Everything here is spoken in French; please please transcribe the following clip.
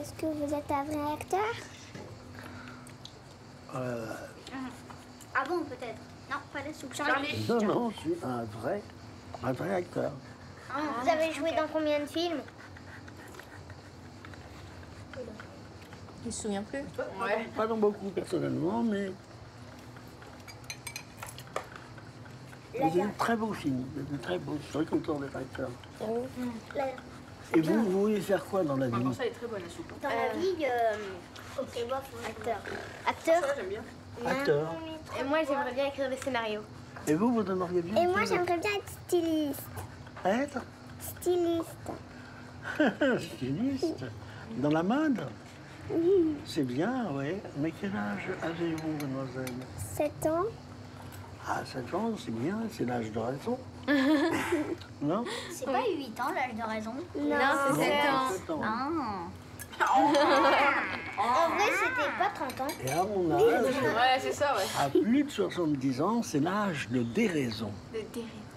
est-ce que vous êtes un vrai acteur? Ah bon, peut-être. Non, pas la soupe. Charlie. Non, je suis un vrai acteur. Vous avez joué dans combien de films? Il se souvient plus. Ouais. Pas dans beaucoup, personnellement, mais... Mais c'est de très beaux films, de très beaux. Je suis très content d'être acteur. Et vous voulez faire quoi dans la vie? Maintenant, ça, elle est très bonne, la soupe. Dans la vie, ok, bof, acteur. Acteur? Ça, j'aime bien. Acteur. Et moi, j'aimerais bien écrire des scénarios. Et vous aimeriez bien? Et moi, j'aimerais bien être styliste. Être Styliste. styliste. Dans la mode? C'est bien, oui. Mais quel âge avez-vous, mademoiselle? 7 ans. Ah, 7 ans, c'est bien, c'est l'âge de raison. Non? C'est pas 8 ans, l'âge de raison? Non, c'est 7 ans. 7 ans. Ah. En vrai, c'était pas 30 ans. Et à mon âge, Ouais, c'est ça, ouais. à plus de 70 ans, c'est l'âge de déraison. De Derry.